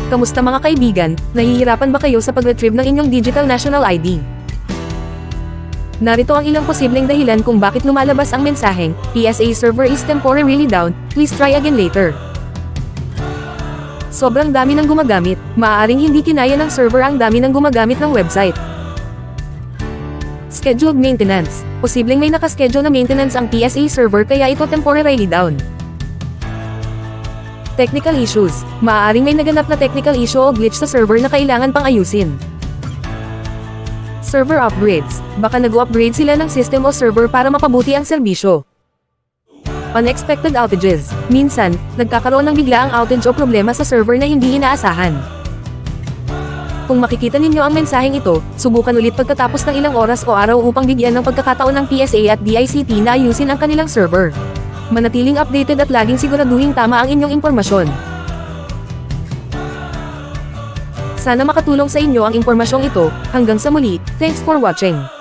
Kamusta mga kaibigan, nahihirapan ba kayo sa pag-retrieve ng inyong digital national ID? Narito ang ilang posibleng dahilan kung bakit lumalabas ang mensaheng, PSA server is temporarily down, please try again later. Sobrang dami ng gumagamit, maaaring hindi kinaya ng server ang dami ng gumagamit ng website. Scheduled maintenance, posibleng may nakaschedule na maintenance ang PSA server kaya ito temporarily down. Technical issues, maaaring may naganap na technical issue o glitch sa server na kailangan pang ayusin. Server upgrades, baka nag-upgrade sila ng system o server para mapabuti ang serbisyo. Unexpected outages, minsan, nagkakaroon ng biglaang outage o problema sa server na hindi inaasahan. Kung makikita ninyo ang mensaheng ito, subukan ulit pagkatapos ng ilang oras o araw upang bigyan ng pagkakataon ng PSA at DICT na ayusin ang kanilang server. Manatiling updated at laging siguraduhing tama ang inyong impormasyon. Sana makatulong sa inyo ang impormasyong ito. Hanggang sa muli, thanks for watching.